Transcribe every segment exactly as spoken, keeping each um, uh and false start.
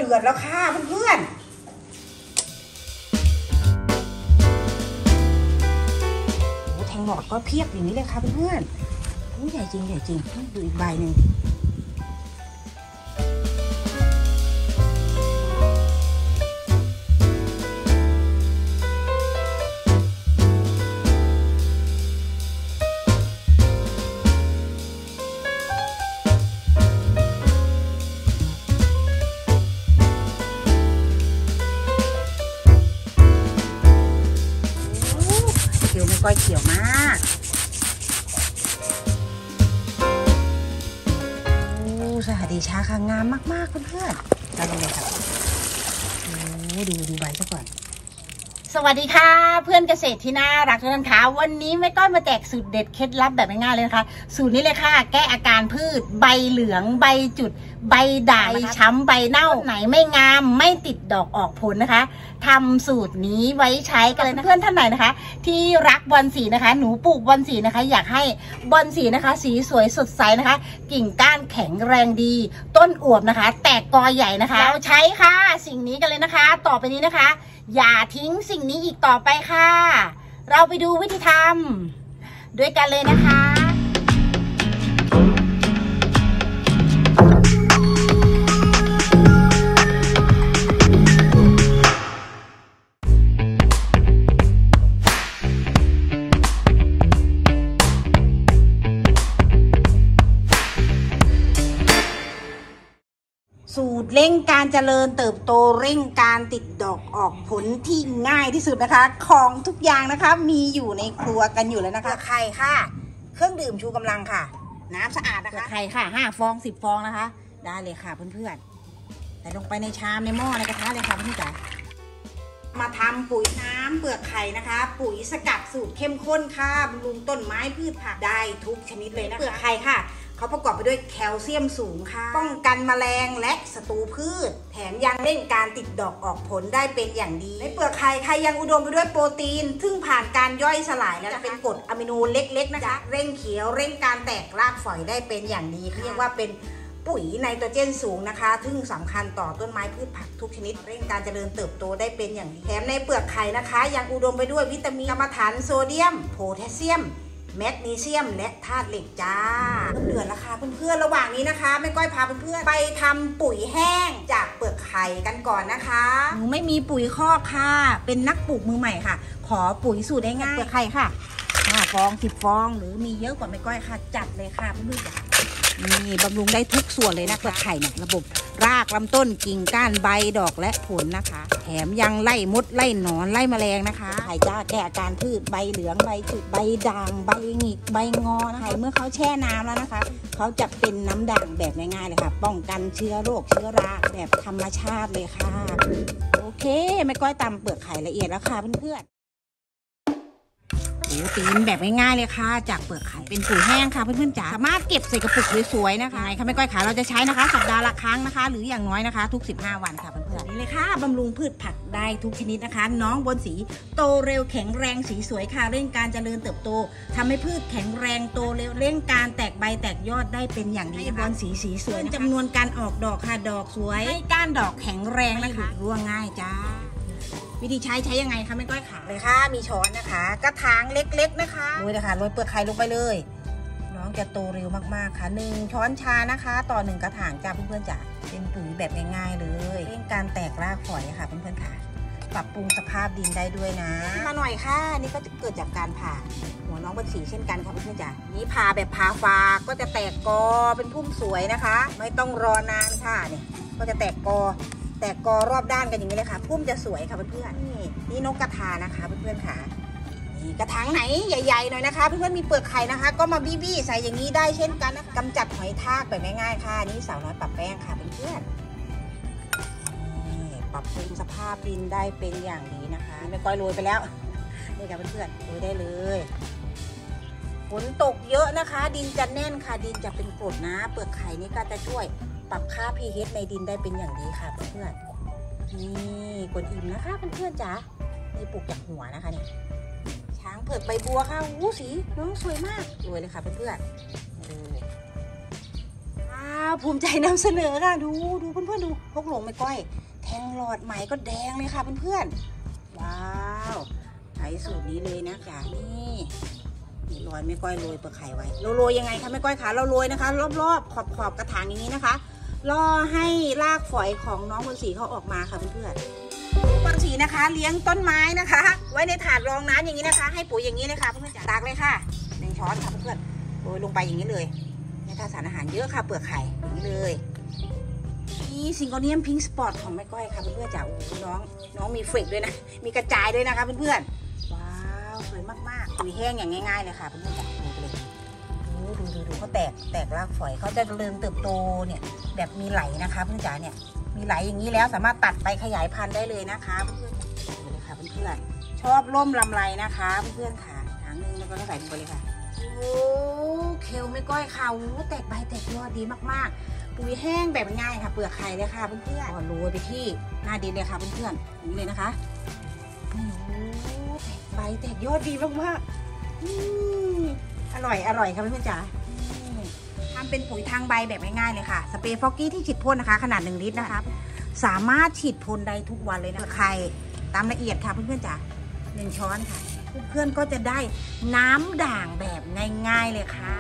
ดือดแล้วค่ะเพื่อนๆโอ้แทงหลอดก็เพียบอย่างนี้เลยค่ะเพื่อนๆโอ้ใหญ่จริงใหญ่จริงดูอีกใบหนึ่งก้อยเขียวมากโอ้สวัสดีช้าค่ะงามมากๆเพื่อนๆได้เลยค่ะโอ้ดูดูใบซะก่อนสวัสดีค่ะเพื่อนเกษตรที่น่ารักทุกท่านคะวันนี้แม่ก้อยมาแจกสูตรเด็ดเคล็ดลับแบบง่ายๆเลยนะคะสูตรนี้เลยค่ะแก้อาการพืชใบเหลืองใบจุดใบด่างช้ำใบเน่าไหนไม่งามไม่ติดดอกออกผลนะคะทำสูตรนี้ไว้ใช้กันเลยนะเพื่อนท่านไหนนะคะที่รักบอลสีนะคะหนูปลูกบอลสีนะคะอยากให้บอลสีนะคะสีสวยสดใสนะคะกิ่งก้านแข็งแรงดีต้นอวบนะคะแตกกอใหญ่นะคะเราใช้ค่ะสิ่งนี้กันเลยนะคะต่อไปนี้นะคะอย่าทิ้งสิ่งนี้อีกต่อไปค่ะเราไปดูวิธีทำด้วยกันเลยนะคะสูตรเร่งการเจริญเติบโตเร่งการติดดอกออกผลที่ง่ายที่สุดนะคะของทุกอย่างนะคะมีอยู่ในครัวกันอยู่แล้วนะคะไข่ค่ะเครื่องดื่มชูกำลังค่ะน้ำสะอาดนะคะไข่ค่ะห้าฟองสิบฟองนะคะได้เลยค่ะเพื่อนๆแต่ลงไปในชามในหม้อในกระทะเลยค่ะเพื่อนๆจ๋ามาทำปุ๋ยน้ำเปลือกไข่นะคะปุ๋ยสกัดสูตรเข้มข้นค่ะบำรุงต้นไม้พืชผักได้ทุกชนิดเลยนะเปลือกไข่ค่ะเขาประกอบไปด้วยแคลเซียมสูงค่ะป้องกันแมลงและศัตรูพืชแถมยังเร่งการติดดอกออกผลได้เป็นอย่างดีในเปลือกไข่ไข่ยังอุดมไปด้วยโปรตีนซึ่งผ่านการย่อยสลายแล้วเป็นกรดอะมิโนเล็กๆนะคะเร่งเขียวเร่งการแตกรากฝอยได้เป็นอย่างดีเรียกว่าเป็นปุ๋ยไนโตรเจนสูงนะคะซึ่งสำคัญต่อต้นไม้พืชผักทุกชนิดเร่งการเจริญเติบโตได้เป็นอย่างดีแถมในเปลือกไข่นะคะยังอุดมไปด้วยวิตามินกรรมฐานโซเดียมโพแทสเซียมแมกนีเซียมและธาตุเหล็กจ้าเดือดแล้วค่ะเพื่อนๆระหว่างนี้นะคะแม่ก้อยพาเพื่อนๆไปทำปุ๋ยแห้งจากเปลือกไข่กันก่อนนะคะหนูไม่มีปุ๋ยคอกค่ะเป็นนักปลูกมือใหม่ค่ะขอปุ๋ยสูตรได้ง่ายเปลือกไข่ค่ะห้าฟองสิบฟองหรือมีเยอะกว่าแม่ก้อยค่ะจัดเลยค่ะเพื่อนๆจ้านี่บำรุงได้ทุกส่วนเลยนะเปลือกไข่เนี่ยระบบรากลำต้นกิ่งก้านใบดอกและผลนะคะแถมยังไล่มดไล่หนอนไล่แมลงนะคะไข่จ้าแก้อาการพืชใบเหลืองใบจุดใบด่างใบหงิกใบงอนะคะเมื่อเขาแช่น้ำแล้วนะคะเขาจะเป็นน้ำด่างแบบง่ายๆเลยค่ะป้องกันเชื้อโรคเชื้อราแบบธรรมชาติเลยค่ะโอเคแม่ก้อยตำเปลือกไข่ละเอียดแล้วค่ะเพื่อนๆโอ้ตีนแบบง่ายๆเลยค่ะจากเปลือกไข่เป็นปุ๋ยแห้งค่ะเพื่อนๆจ๋าสามารถเก็บใส่กระปุกสวยๆนะคะค่ะแม่ก้อยขาเราจะใช้นะคะสัปดาห์ละครั้งนะคะหรืออย่างน้อยนะคะทุกสิบห้าวันค่ะเพื่อนๆนี่เลยค่ะบำรุงพืชผักได้ทุกชนิดนะคะน้องบนสีโตเร็วแข็งแรงสีสวยค่ะเร่งการเจริญเติบโตทำให้พืชแข็งแรงโตเร็วเร่งการแตกใบแตกยอดได้เป็นอย่างดีบนสีสีสวยจำนวนการออกดอกค่ะดอกสวยให้ก้านดอกแข็งแรงนะคะร่วงง่ายจ้าวิธีใช้ใช้ยังไงคะแม่ก้อยขาเลยค่ะมีช้อนนะคะกระถางเล็กๆนะคะโรยนะคะโรยเปลือกไข่ลงไปเลยน้องจะโตเร็วมากๆค่ะหนึ่งช้อนชานะคะต่อหนึ่งกระถางจ้าเพื่อนๆจ๋าเป็นปุ๋ยแบบง่ายๆเลยเร่งการแตกรากฝอยค่ะเพื่อนๆค่ะปรับปรุงสภาพดินได้ด้วยนะมาหน่อยค่ะนี่ก็จะเกิดจากการผ่าหัวน้องเป็นสีเช่นกันค่ะเพื่อนๆจ๋านี่ผ่าแบบผ่าฟากก็จะแตกกอเป็นพุ่มสวยนะคะไม่ต้องรอนานค่ะเนี่ยก็จะแตกกอแตกกอรอบด้านกันอย่างนี้เลยค่ะพุ่มจะสวยค่ะเพื่อนๆนี่นี่นกกระทานะคะเพื่อนๆค่ะนี่กระถางไหนใหญ่ๆหน่อยนะคะเพื่อนๆมีเปลือกไข่นะคะก็มาบี้ๆใส่อย่างนี้ได้เช่นกันนะคะกำจัดหอยทากแบบง่ายๆค่ะนี่สาวน้อยปรับแป้งค่ะเพื่อนๆปรับปรุงสภาพดินได้เป็นอย่างดีนะคะแม่ก้อยโรยไปแล้วนี่ค่ะเพื่อนๆโรยได้เลยฝนตกเยอะนะคะดินจะแน่นค่ะดินจะเป็นกรดนะเปลือกไข่นี่ก็จะช่วยปรับค่า พี เอช ในดินได้เป็นอย่างดีค่ะเพื่อนๆนี่กดอิ่มนะคะเพื่อนๆจ๋านี่ปลูกจากหัวนะคะเนี่ยช้างเผือกใบบัวค่ะอู้สีน้องสวยมากรวยเลยค่ะเพื่อนๆครับวภูมิใจนำเสนอค่ะดูดูเพื่อนๆดูพกหลงไม่ก้อยแทงหลอดไหมก็แดงเลยค่ะเพื่อนๆว้าวใช้สูตรนี้เลยนะจ๊ะนี่นี่โรยไม่ก้อยโรยเปลือกไข่ไว้เราโรยยังไงคะไม่ก้อยคะเราโรยนะคะรอบๆขอบๆกระถางอย่างนี้นะคะรอให้รากฝอยของน้องบนสีเขาออกมาค่ะเพื่อนๆบนสีนะคะเลี้ยงต้นไม้นะคะไว้ในถาดรองน้ำอย่างนี้นะคะให้ปุ๋ยอย่างนี้เลยค่ะเพื่อนๆจ๋าตักเลยค่ะหนึ่งช้อนค่ะเพื่อนๆโรยลงไปอย่างนี้เลยเนี่ยถ้าสารอาหารเยอะค่ะเปลือกไข่อย่างนี้เลยนี่ซิงโกเนียมพิงค์สปอตของแม่ก้อยค่ะเพื่อนๆจ๋าโอ้น้องน้องมีเฟรกด้วยนะมีกระจายด้วยนะคะเพื่อนๆว้าวสวยมากๆปุ๋ยแห้งอย่างง่ายๆเลยค่ะเพื่อนๆจ๋าดูเลยดูดูดูดูเขาแตกแตกรากฝอยเขาจะเจริญเติบโตเนี่ยแบบมีไหลนะคะเพื่อนๆจ๋าเนี่ยมีไหลอย่างนี้แล้วสามารถตัดไปขยายพันธุ์ได้เลยนะคะเพื่อนๆดูเลยค่ะเพื่อนๆชอบร่มลำไรนะคะเพื่อนๆค่ะทางนึงแล้วก็ใส่ลงไปเลยค่ะโอ้เคลไม่ก้อยค่ะโอ้แตกใบแตกยอดดีมากๆปุ๋ยแห้งแบบง่ายค่ะเปลือกไข่เลยค่ะเพื่อนๆก็โรยไปที่หน้าดินเลยค่ะเพื่อนๆนี่เลยนะคะโอ้แตกใบแตกยอดดีมากๆอร่อยอร่อยค่ะเพื่อนๆจ๋าทำเป็นปุ๋ยทางใบแบบง่ายๆเลยค่ะสเปรย์ฟอกกี้ที่ฉีดพ่นนะคะขนาดหนึ่งลิตรนะคะสามารถฉีดพ่นได้ทุกวันเลยนะไข่ตามละเอียดค่ะเพื่อนๆจ๋าหนึ่งช้อนค่ะเพื่อนๆก็จะได้น้ำด่างแบบง่ายๆเลยค่ะ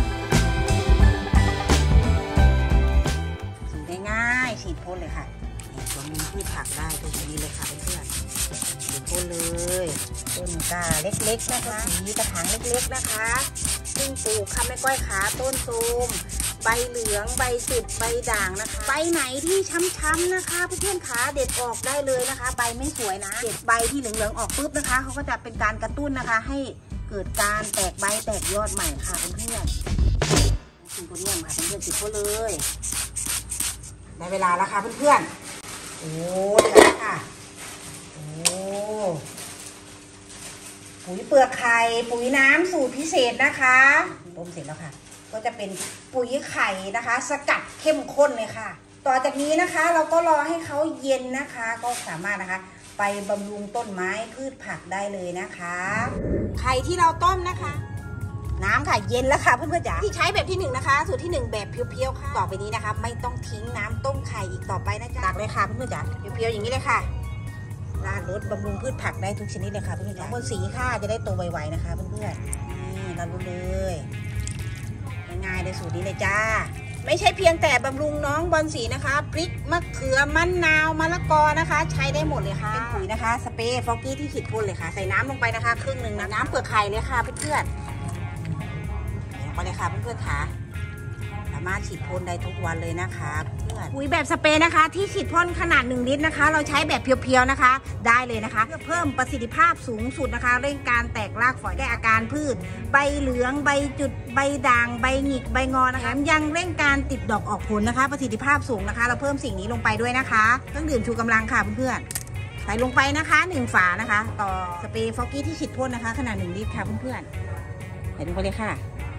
สูตรง่ายๆฉีดพ่นเลยค่ะบำรุงพืชผักได้ทุกชนิดเลยค่ะเพื่อนๆฉีดพ่นเลยต้นกล้าเล็กๆนะคะสีกระถางเล็กๆนะคะซึ่งปลูกค่ะไม่ก้อยขาต้นตูมใบเหลืองใบจุดใบด่างนะคะใบไหนที่ช้ำๆนะคะเพื่อนๆขาเด็ดออกได้เลยนะคะใบไม่สวยนะเด็ดใบที่เหลืองๆออกปุ๊บนะคะเขาก็จะเป็นการกระตุ้นนะคะให้เกิดการแตกใบแตกยอดใหม่ค่ะเพื่อนๆซิงโกเนียมค่ะเพื่อนๆฉีดพ่นเลยได้เวลาแล้วค่ะเพื่อนๆโอ้ได้แล้วค่ะโอ้ปุ๋ยเปลือกไข่ปุ๋ยน้ำสูตรพิเศษนะคะต้มเสร็จแล้วค่ะก็จะเป็นปุ๋ยไข่นะคะสกัดเข้มข้นเลยค่ะต่อจากนี้นะคะเราก็รอให้เขาเย็นนะคะก็สามารถนะคะไปบำรุงต้นไม้พืชผักได้เลยนะคะไข่ที่เราต้มนะคะน้ำค่ะเย็นแล้วค่ะเพื่อนๆจ๋าที่ใช้แบบที่หนึ่งนะคะสูตรที่หนึ่งแบบเพียวๆค่ะต่อไปนี้นะคะไม่ต้องทิ้งน้ำต้มไข่อีกต่อไปนะจ๊ะตักเลยค่ะเพื่อนๆจ๋าเพียวๆอย่างนี้เลยค่ะราดรสบำรุงพืชผักได้ทุกชนิดเลยค่ะเพื่อนๆจ๋าบนสีค่ะจะได้โตไวๆนะคะเพื่อนๆนี่ราดรสเลยง่ายๆเลยสูตรนี้เลยจ้าไม่ใช่เพียงแต่บำรุงน้องบอลสีนะคะพริกมะเขือมะนาวมะละกอนะคะใช้ได้หมดเลยค่ะเป็นปุ๋ยนะคะสเปรย์ฟอกกี้ที่ฉีดพ่นเลยค่ะใส่น้ำลงไปนะคะครึ่งหนึ่งนะน้ำเปลือกไข่เลยค่ะเพื่อนๆลงไปเลยค่ะเพื่อนๆค่ะสามารถฉีดพ่นได้ทุกวันเลยนะคะเพื่อนปุ๋ยแบบสเปรย์นะคะที่ฉีดพ่นขนาดหนึ่งลิตรนะคะเราใช้แบบเพียวๆนะคะได้เลยนะคะเพื่อเพิ่มประสิทธิภาพสูงสุดนะคะเร่งการแตกรากฝอยแก้อาการพืชใบเหลืองใบจุดใบด่างใบหงิกใบงอนะคะยังเร่งการติดดอกออกผลนะคะประสิทธิภาพสูงนะคะเราเพิ่มสิ่งนี้ลงไปด้วยนะคะเครื่องดื่มชูกำลังค่ะเพื่อนๆใส่ลงไปนะคะหนึ่งฝานะคะต่อสเปรย์ฟอกกี้ที่ฉีดพ่นนะคะขนาดหนึ่งลิตรค่ะเพื่อนๆใส่ลงไปเลยค่ะ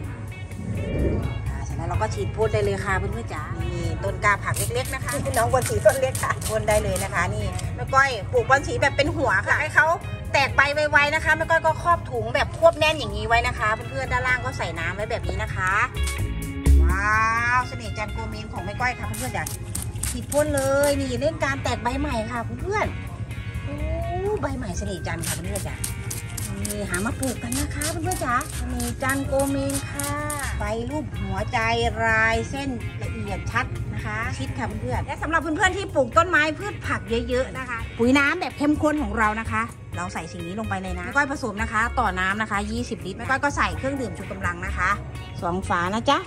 แล้วเราก็ฉีดพ่นได้เลยค่ะเพื่อนๆจ๋านี่ต้นกล้าผักเล็กๆนะคะน้องบอลสีต้นเล็กค่ะพ่นได้เลยนะคะนี่แม่ก้อยปลูกบอลสีแบบเป็นหัวค่ะให้เขาแตกใบไวๆนะคะแม่ก้อยก็ครอบถุงแบบควบแน่นอย่างนี้ไว้นะคะเพื่อนๆด้านล่างก็ใส่น้ำไว้แบบนี้นะคะว้าวเสน่ห์จันโกเมนของแม่ก้อยค่ะเพื่อนๆจ๋าฉีดพ่นเลยนี่เร่งการแตกใบใหม่ค่ะเพื่อนๆโอ้ใบใหม่เสน่ห์จันค่ะเพื่อนๆจ๋านี่หามาปลูกกันนะคะเพื่อนๆจ๋าเสน่ห์จันโกเมนค่ะใบรูปหัวใจรายเส้นละเอียดชัดนะคะชิดค่ะเพื่อนๆและสำหรับเพื่อนๆที่ปลูกต้นไม้พืชผักเยอะๆนะคะปุ๋ยน้ำแบบเข้มข้นของเรานะคะเราใส่สิ่งนี้ลงไปเลยนะแม่ก้อยผสมนะคะต่อน้ำนะคะยี่สิบลิตรแม่ก้อยก็ใส่เครื่องดื่มชูกำลังนะคะสองฝานะจ๊ะ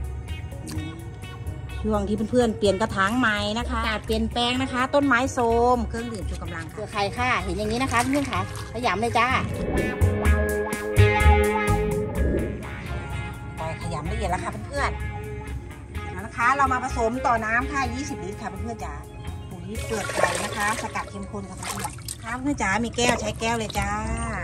ช่วงที่เพื่อนๆเปลี่ยนกระถางใหม่นะคะอากาศเปลี่ยนแปลงนะคะต้นไม้โทรมเครื่องดื่มชูกำลังเกลือไข่ค่ะเห็นอย่างนี้นะคะเพื่อนๆค่ะขยำเลยจ้าขยำละเอียดแล้วค่ะเพื่อนๆแล้วนะคะเรามาผสมต่อน้ำค่ะยี่สิบลิตรค่ะเพื่อนๆจ๋าปุ๋ยเปลือกไข่นะคะสกัดเข้มข้นค่ะเพื่อนๆค่ะเพื่อนๆจ๋ามีแก้วใช้แก้วเลยจ้า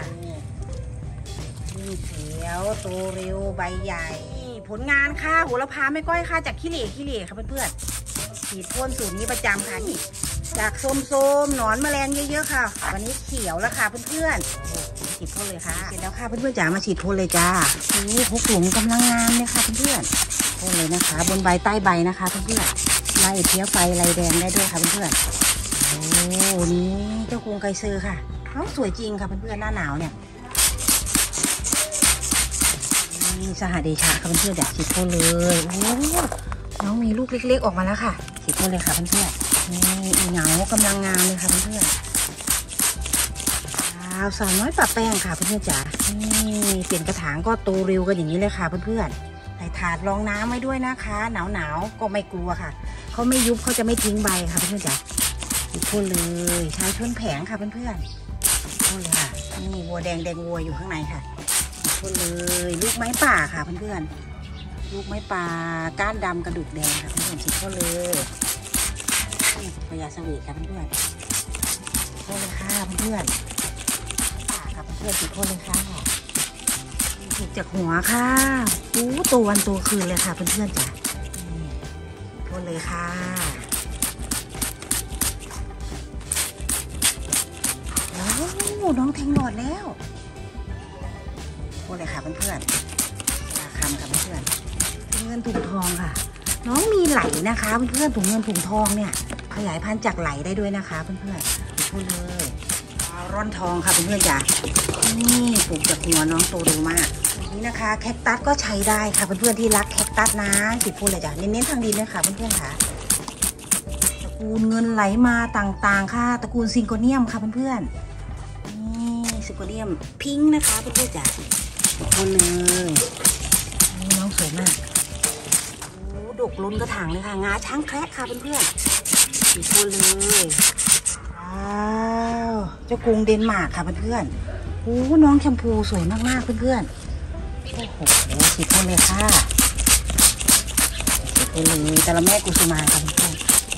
นี่เขียวโตเร็วใบใหญ่ผลงานค่ะโหระพาไม่ก้อยค่ะจากขี้เหร่ขี้เหร่ค่ะเพื่อนๆฉีดพ่นสูตรนี้ประจำค่ะนี่จากส้มๆหนอนแมลงเยอะๆค่ะวันนี้เขียวแล้วค่ะเพื่อนๆฉีดพ่นเลยค่ะเสร็จแล้วค่ะเพื่อนๆจ๋ามาฉีดพ่นเลยจ้านี่พกหลุมกำลังงามเลยค่ะเพื่อนๆพ่นเลยนะคะบนใบใต้ใบนะคะเพื่อนๆไล่เพี้ยไฟไล่แดงได้ด้วยค่ะเพื่อนๆโอ้นี่เจ้ากรุงไกเซอร์ค่ะเขาสวยจริงค่ะเพื่อนๆหน้าหนาวเนี่ยนี่สหเดชะค่ะเพื่อนๆอยากฉีดพ่นเลยโอ้น้องมีลูกเล็กๆออกมาแล้วค่ะฉีดพ่นเลยค่ะเพื่อนๆนี่อีเหงากำลังงามเลยค่ะเพื่อนๆสาวน้อยปะแป้งค่ะเพื่อนๆจ๋านี่เปลี่ยนกระถางก็โตเร็วกันอย่างนี้เลยค่ะเพื่อนๆใส่ถาดรองน้ำไว้ด้วยนะคะหนาวหนาวก็ไม่กลัวค่ะเขาไม่ยุบเขาจะไม่ทิ้งใบค่ะเพื่อนๆจ๋าติดพ่นเลยใช้ชนแผงค่ะเพื่อนๆพ่นเลยค่ะนี่วัวแดงแดงวัวอยู่ข้างในค่ะพ่นเลยลูกไม้ป่าค่ะเพื่อนๆลูกไม้ป่าก้านดำกระดูกแดงค่ะเพื่อนๆฉีดพ่นเลยพญาสวีค่ะเพื่อนๆพ่นเลยค่ะเพื่อนๆเพื่อนติดพ่นเลยค่ะติดจากหัวค่ะอู้ตัววันตัวคืนเลยค่ะเพื่อนๆจ้ะพ่นเลยค่ะโอ้น้องแทงหลอดแล้วพ่นเลยค่ะเพื่อนๆราคำค่ะเพื่อนๆเงินถุงทองค่ะน้องมีไหลนะคะเพื่อนๆถุงเงินถุงทองเนี่ยขยายพันธุ์จากไหลได้ด้วยนะคะเพื่อนๆพ่นเลยร่อนทองค่ะเพื่อนๆจ้ะนี่ปลูกจากหัวน้องโตเร็วมากนี่นะคะแคคตัสก็ใช้ได้ค่ะเพื่อนๆที่รักแคคตัสนะติดพูดเลยจ้ะเน้นๆทางดินเลยค่ะเพื่อนๆค่ะตระกูลเงินไหลมาต่างๆค่ะตระกูลซิงโกเนียมค่ะเพื่อนๆนี่ซิงโกเนียมพิงค์นะคะเพื่อนๆจ้ะติดพูดเลยนี่น้องสวยมากโอ้ดกล้นกระถางเลยค่ะงาช้างแคระค่ะเพื่อนๆติดพูดเลยว้าวเจ้ากรุงเดนมาร์กค่ะเพื่อนๆโอ้น้องแชมพูสวยมากๆเพื่อนๆโอ้โหฉีดพ่นเลยค่ะฉีดพ่นเลยแต่ละแม่กุสุมาค่ะเพื่อน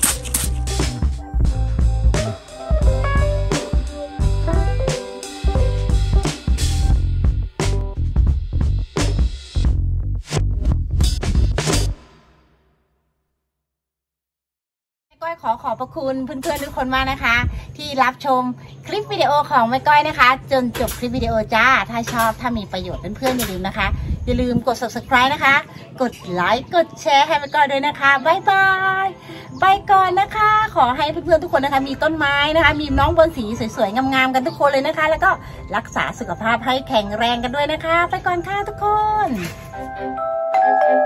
ก้อยขอขอบพระคุณเพื่อนๆทุกคนมากนะคะที่รับชมคลิปวิดีโอของแม่ก้อยนะคะจนจบคลิปวิดีโอจ้าถ้าชอบถ้ามีประโยชน์เพื่อนๆอย่าลืมนะคะอย่าลืมกด ซับสไครบ์ นะคะกดไลค์กดแชร์ให้แม่ก้อยด้วยนะคะบ๊ายบายไปก่อนนะคะขอให้เพื่อนๆทุกคนนะคะมีต้นไม้นะคะมีน้องบนสีสวยๆงามๆกันทุกคนเลยนะคะแล้วก็รักษาสุขภาพให้แข็งแรงกันด้วยนะคะไปก่อนค่ะทุกคน